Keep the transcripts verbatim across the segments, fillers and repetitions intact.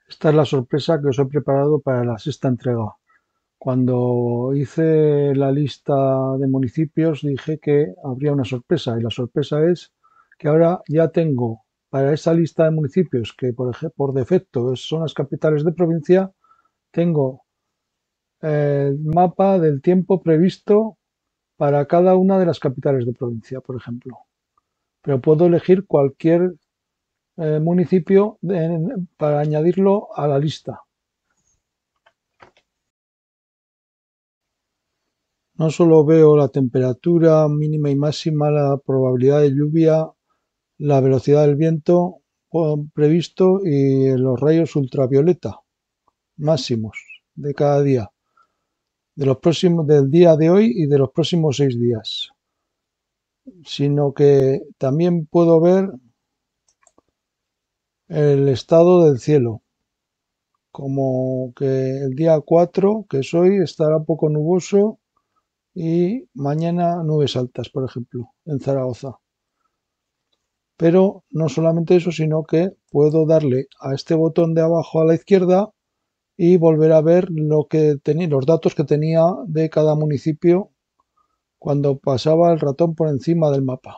Esta es la sorpresa que os he preparado para la sexta entrega. Cuando hice la lista de municipios dije que habría una sorpresa y la sorpresa es que ahora ya tengo para esa lista de municipios que por, ej- por defecto es- son las capitales de provincia, tengo eh, el mapa del tiempo previsto para cada una de las capitales de provincia, por ejemplo. Pero puedo elegir cualquier eh, municipio de- para añadirlo a la lista. No solo veo la temperatura mínima y máxima, la probabilidad de lluvia, la velocidad del viento o- previsto y los rayos ultravioleta máximos de cada día, de los próximos, del día de hoy y de los próximos seis días, sino que también puedo ver el estado del cielo, como que el día cuatro, que es hoy, estará poco nuboso y mañana nubes altas, por ejemplo, en Zaragoza. Pero no solamente eso, sino que puedo darle a este botón de abajo a la izquierda y volver a ver lo que tenía, los datos que tenía de cada municipio cuando pasaba el ratón por encima del mapa.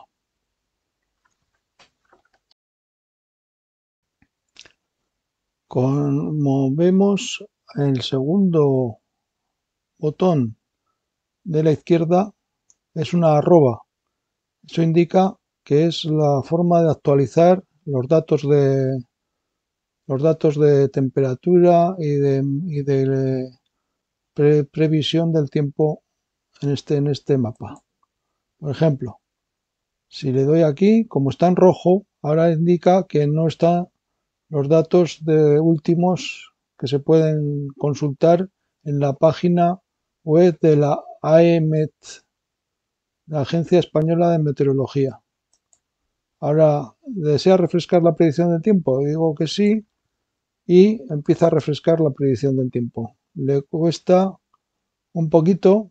Como vemos, el segundo botón de la izquierda es una arroba. Eso indica que es la forma de actualizar los datos de los datos de temperatura y de, y de pre- previsión del tiempo en este, en este mapa. Por ejemplo, si le doy aquí, como está en rojo, ahora indica que no están los datos de últimos que se pueden consultar en la página web de la AEMET, la Agencia Española de Meteorología. Ahora, ¿desea refrescar la predicción del tiempo? Digo que sí y empieza a refrescar la predicción del tiempo. Le cuesta un poquito,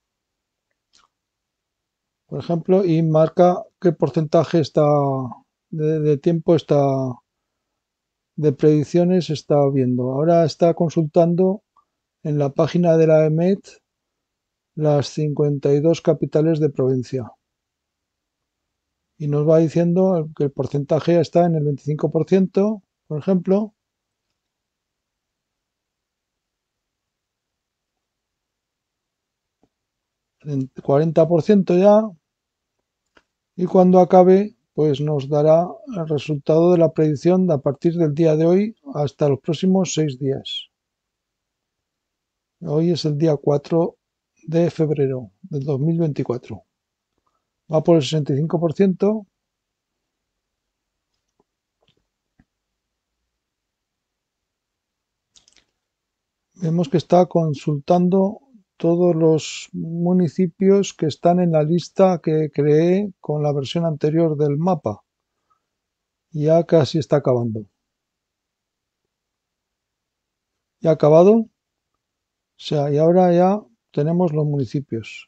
por ejemplo, y marca qué porcentaje está de, de tiempo está de predicciones está viendo. Ahora está consultando en la página de la E M E T las cincuenta y dos capitales de provincia y nos va diciendo que el porcentaje está en el veinticinco por ciento, por ejemplo, en cuarenta por ciento ya, y cuando acabe pues nos dará el resultado de la predicción a partir del día de hoy hasta los próximos seis días. Hoy es el día cuatro de febrero del dos mil veinticuatro. Va por el sesenta y cinco por ciento. Vemos que está consultando todos los municipios que están en la lista que creé con la versión anterior del mapa. Ya casi está acabando. ¿Ya ha acabado? O sea, y ahora ya tenemos los municipios.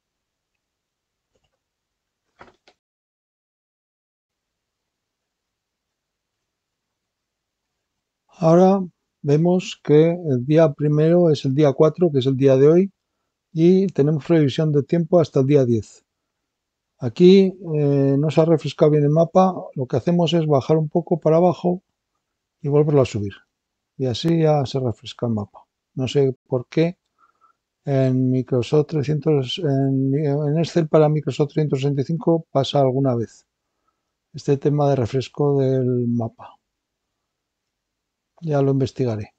Ahora vemos que el día primero es el día cuatro, que es el día de hoy, y tenemos previsión de tiempo hasta el día diez. Aquí eh, no se ha refrescado bien el mapa, lo que hacemos es bajar un poco para abajo y volverlo a subir. Y así ya se refresca el mapa. No sé por qué en Microsoft trescientos, en, en Excel para Microsoft trescientos sesenta y cinco pasa alguna vez este tema de refresco del mapa. Ya lo investigaré.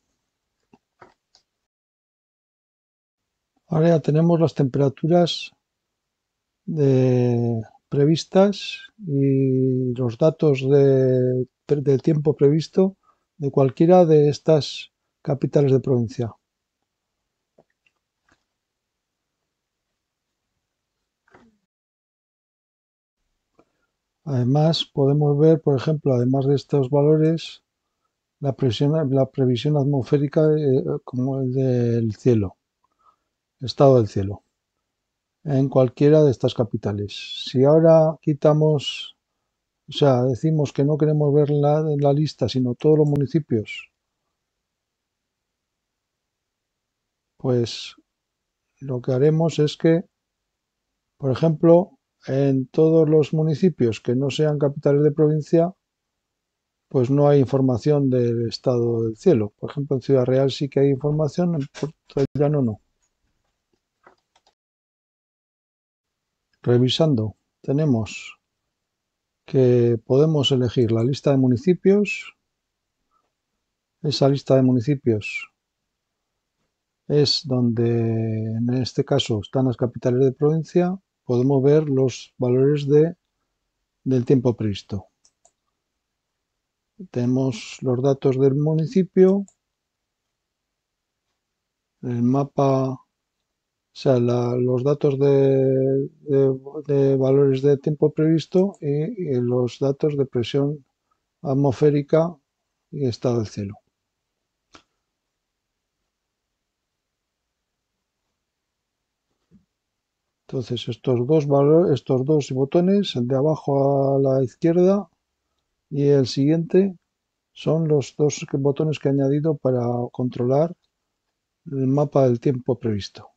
Ahora ya tenemos las temperaturas de, previstas y los datos de, de tiempo previsto de cualquiera de estas capitales de provincia. Además, podemos ver, por ejemplo, además de estos valores, la presión, la previsión atmosférica eh, como el del cielo, estado del cielo, en cualquiera de estas capitales. Si ahora quitamos, o sea, decimos que no queremos ver la, en la lista, sino todos los municipios Pues lo que haremos es que, por ejemplo, en todos los municipios que no sean capitales de provincia, pues no hay información del estado del cielo. Por ejemplo, en Ciudad Real sí que hay información, en Puerto Llano no. Revisando, tenemos que podemos elegir la lista de municipios. Esa lista de municipios es donde, en este caso, están las capitales de provincia. Podemos ver los valores de, del tiempo previsto. Tenemos los datos del municipio, el mapa, o sea, la- los datos de, de- de valores de tiempo previsto y, y los datos de presión atmosférica y estado del cielo. Entonces, estos dos valores, estos dos botones, el de abajo a la izquierda y el siguiente, son los dos botones que he añadido para controlar el mapa del tiempo previsto.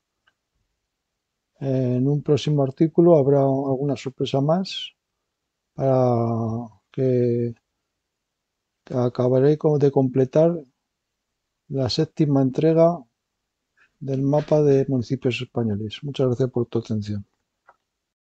En un próximo artículo habrá alguna sorpresa más para que acabaré de completar la séptima entrega del mapa de municipios españoles. Muchas gracias por tu atención.